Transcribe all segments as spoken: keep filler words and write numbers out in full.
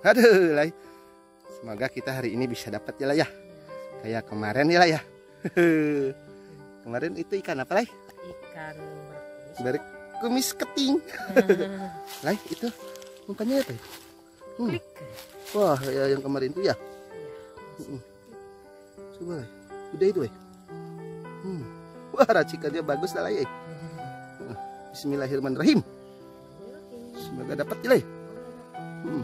Aduh, Lai. Semoga kita hari ini bisa dapat ya lah ya. Kayak kemarin ya lah ya. Kemarin itu ikan apa, Lai? Ikan berkumis keting. Lai, itu umpannya apa? Hmm. klik. Wah, ya yang kemarin itu ya. Hmm. Coba, Lai. Udah itu, Lai. Hmm. Wah, racikannya bagus lah, Lai. Bismillahirrahmanirrahim. Semoga dapat ya, Lai. Hmm.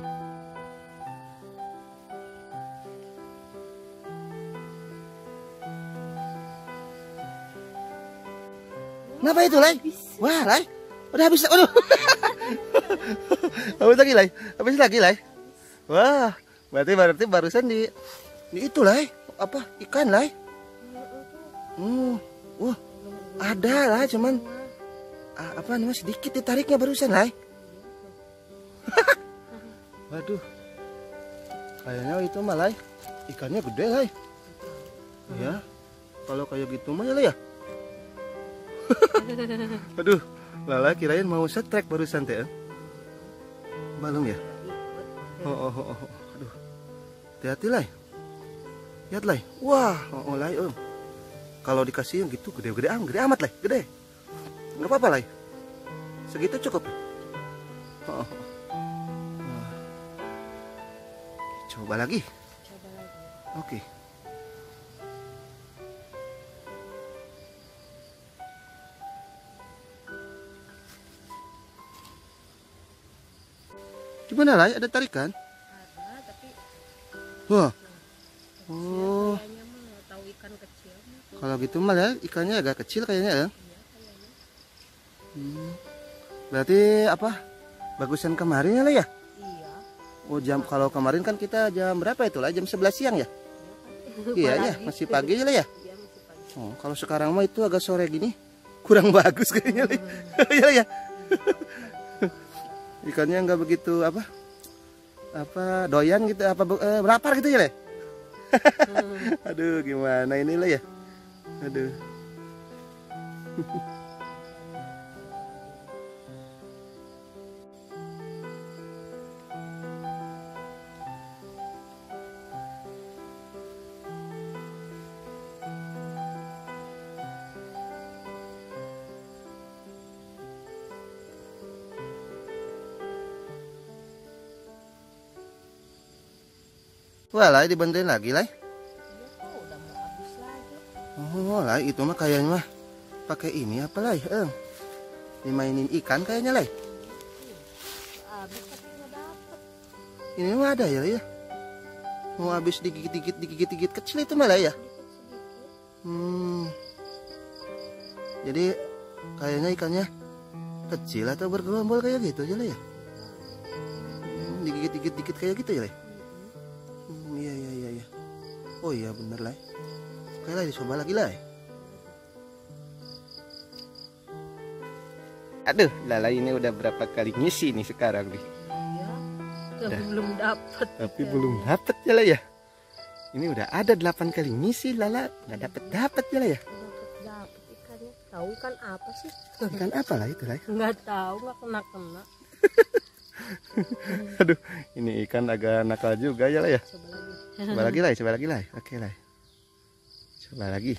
Kenapa itu, Lai? Wah, Lai. Udah habis. Aduh. Habis lagi, Lai. Habis lagi, Lai. Wah, berarti berarti barusan di di itu, Lai. Apa? Ikan, Lai. Hmm. Wah, ada lah, cuman ah, apa namanya sedikit ditariknya barusan, Lai. Waduh. Kayaknya itu mah, Lai. Ikannya gede, Lai. Ya. Kalau kayak gitu mah ya, Lai ya. Aduh, Lala kirain mau setrek barusan teh. Belum ya? Oh, oh, oh, oh. Aduh. Hati-hati, Lai. Lihat, Lai. Wah, oh, oh Lai, om. Kalau dikasih yang gitu gede-gede am, gede amat, Lai, gede. Enggak apa-apa, Lai. Segitu cukup. Oh, oh. Nah. Coba lagi. Coba lagi. Oke. Gimana, Lai? Ada tarikan? Ada, tapi Wah. kecil Oh. kayaknya mah, tahu ikan kecil. Kalau gitu mah ya, ikannya agak kecil kayaknya ya. Iya, kayaknya. Hmm. Berarti apa? Bagusan kemarin ya, Lai ya? Iya. Oh, jam kalau kemarin kan kita jam berapa itu, Lai? Jam sebelas siang ya? Iya ya, masih pagi ya, Lai ya? Iya, masih pagi. Oh, kalau sekarang mah itu agak sore gini. Kurang bagus kayaknya, Lai. Iya, Lai ya. Ikannya nggak begitu apa? Apa doyan gitu apa eh, berapar gitu ya, Lai? Aduh, gimana ini, Lai ya? Aduh. Wah, Lai dibantuin lagi, Lai. Iya, kok udah mau habis lagi. Oh, Lai itu mah kayaknya mah pakai ini apa, Lai? Eh, dimainin ikan kayaknya, Lai. Habis tapi nggak dapet. Ini mah ada ya, Lai ya. Mau habis digigit-digit digigit-digit kecil itu mah, Lai ya. Sedikit-sedikit. Hmm. Jadi kayaknya ikannya kecil atau bergelombol kayak gitu aja, Lai ya. Hmm, digigit-digit dikit kayak gitu ya, Lai. Hmm, iya iya iya iya. Oh iya bener, Lai. Oke, Lai, dicoba lagi, Lai. Aduh, Lala ini udah berapa kali ngisi nih sekarang nih. Iya. Tuh, Udah. belum dapet. Tapi belum dapet ya, Lai ya. Ini udah ada delapan kali ngisi, Lala nggak dapet dapet ya, Lai ya. Dapet dapet ikannya. Tahu ikan apa sih? Ikan apa lah itu, Lai? Nggak tahu, nggak kena kena. Aduh, ini ikan agak nakal juga ya, Lai ya. Coba lagi. Coba lagi, Lai, coba lagi, Lai. Oke, Lai. Coba lagi.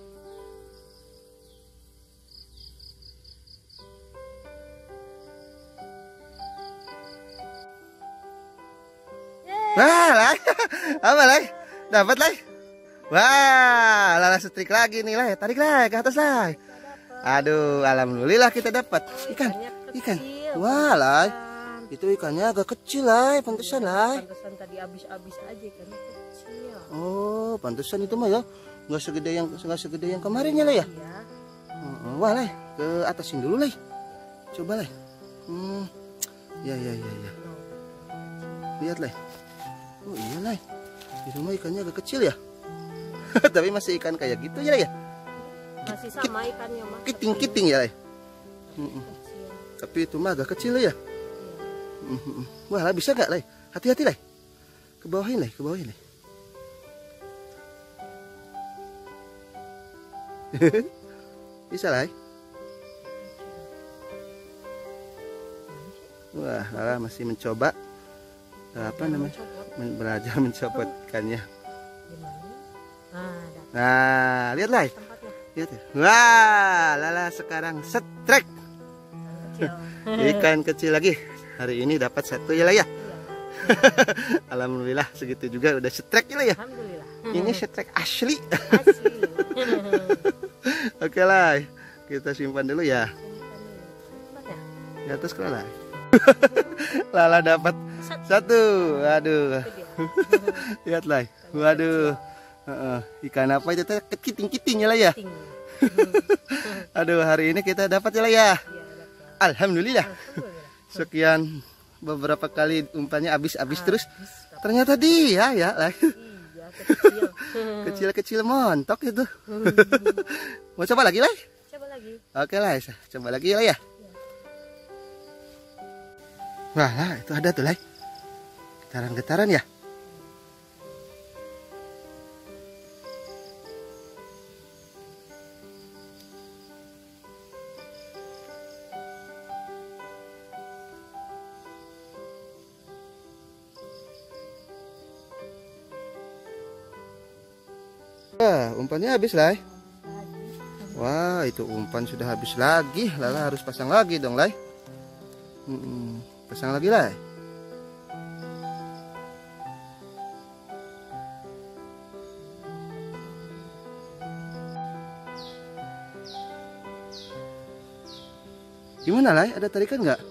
Wah, Lai. Apa, Lai? Dapat, Lai? Wah, Lala setrik lagi nih, Lai. Tarik, Lai, ke atas, Lai. Aduh, alhamdulillah kita dapat ikan. Ikan. Wah, Lai. Itu ikannya agak kecil, Lai. Pantesan, Lai. Pantesan tadi habis-habis aja ikannya kecil. Oh, pantesan itu mah ya. Nggak segede yang nggak segede yang kemarin ya, Lai ya. Iya. Oh, wah, Lai, ke atasin dulu, Lai. Coba, Lai. Hmm. Ya, ya, ya, ya. Lihat, Lai. Oh iya, Lai. Di rumah ikannya agak kecil ya. Tapi masih ikan kayak gitu ya, Lai ya. Masih sama ikannya mah. Kiting-kiting ya, Lai. Mm-mm. Kecil. Tapi itu mah agak kecil ya. Iya. Mm-mm. Wah, Lai, bisa nggak, Lai? Hati-hati, Lai. Ke bawahin, Lai, ke bawahin, Lai. Bisa, Lai. Wah, Lala masih mencoba apa namanya? Men- belajar mencopot ikannya. Gimana? Nah, dapat Nah, lihat lah. tempatnya. Lihat ya. Wah, Lala sekarang setrek. Kecil. Ikan kecil lagi. Hari ini dapat satu ya lah ya. Iya. Alhamdulillah segitu juga udah setrek ya lah ya. Alhamdulillah. Ini setrek asli. Asli. Oke lah. Kita simpan dulu ya. Tempatnya. Di atas kalau lah. Lala dapat satu. Waduh. Itu dia. Lihat lah. Waduh. Heeh. Ikan apa itu teh? Kekiting-kiting ya lah ya. Tinggi. Aduh, hari ini kita dapat ya lah ya. Iya, dapat. Alhamdulillah. Alhamdulillah. Sekian beberapa kali umpannya habis-habis terus. Habis dapat. Ternyata dia ya lah. Iya, kecil. Kecil-kecil montok itu. Mau coba lagi lah? Coba lagi. Oke lah, coba lagi lah ya. Wah, lah, itu ada tuh lah. Getaran-getaran ya. Wah, umpannya habis lah. Wah, itu umpan sudah habis lagi. Lala harus pasang lagi dong, Lai. Mm-mm. Pasang lagi, Lai. Gimana, Lai? Ada tarikan nggak?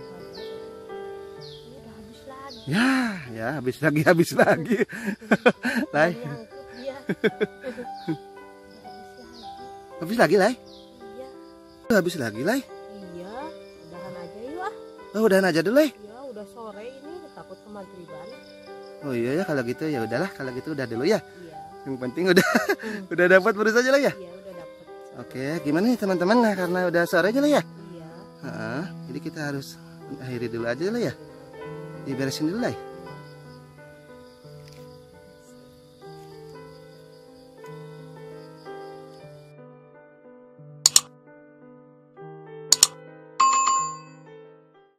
Ini udah habis lagi. Ya, ya habis lagi, habis lagi. Lai, Nyangkut dia. Udah habis lagi. habis lagi, Lai. Iya. Habis lagi, Lai. Iya. Udahan aja yuk ah. Oh, udahan aja dulu, Lai. Ya udah sore ini takut kemagriban. Oh iya ya, kalau gitu ya udahlah, kalau gitu udah dulu ya. Iya. Yang penting udah udah dapat baru saja lah ya. Iya udah dapet. Oke, gimana nih teman-teman? Nah, karena udah sore aja lah ya. Iya. Heeh, jadi kita harus akhiri dulu aja lah ya. Diberesin dulu lah. Ya.